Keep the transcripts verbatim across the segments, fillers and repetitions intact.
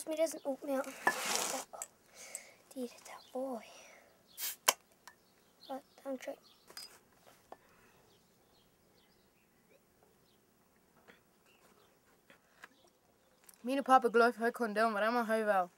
smidt jeg sådan ud mere. Det der, boy. Og der er en træ. Mine pappa glad for højkondom, og der må højværv.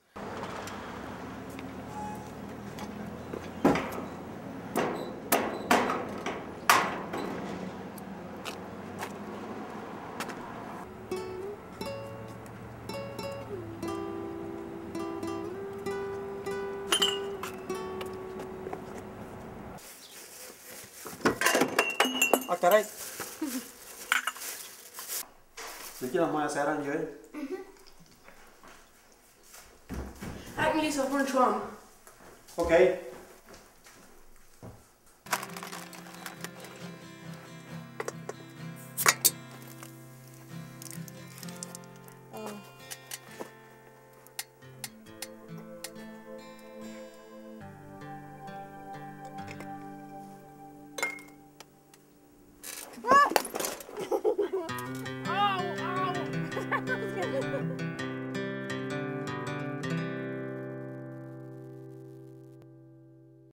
Aktaray. Sige om jeg sætter en jød. Jeg kan lige så få en trom. Okay.